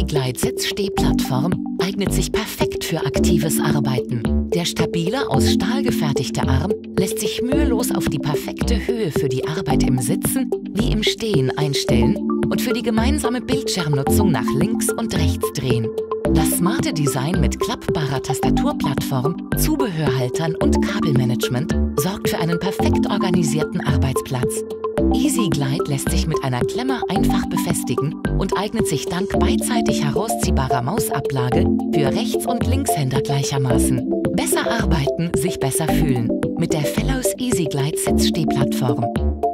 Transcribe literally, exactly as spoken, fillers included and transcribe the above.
EasyGlide Sitzstehplattform eignet sich perfekt für aktives Arbeiten. Der stabile, aus Stahl gefertigte Arm lässt sich mühelos auf die perfekte Höhe für die Arbeit im Sitzen wie im Stehen einstellen und für die gemeinsame Bildschirmnutzung nach links und rechts drehen. Das smarte Design mit klappbarer Tastaturplattform, Zubehörhaltern und Kabelmanagement sorgt für einen perfekt organisierten Arbeitsplatz. EasyGlide lässt sich mit einer Klemme einfach befestigen und eignet sich dank beidseitig herausziehbarer Mausablage für Rechts- und Linkshänder gleichermaßen. Besser arbeiten, sich besser fühlen mit der Fellows EasyGlide Sitzstehplattform.